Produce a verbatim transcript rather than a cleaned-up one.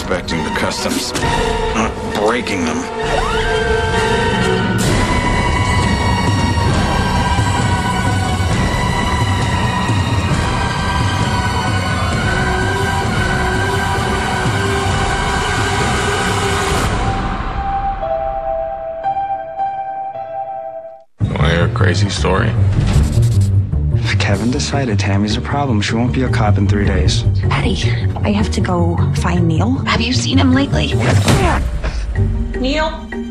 respecting the customs, not breaking them. Crazy story. If Kevin decided Tammy's a problem, she won't be a cop in three days. Patty, I have to go find Neil. Have you seen him lately? Neil?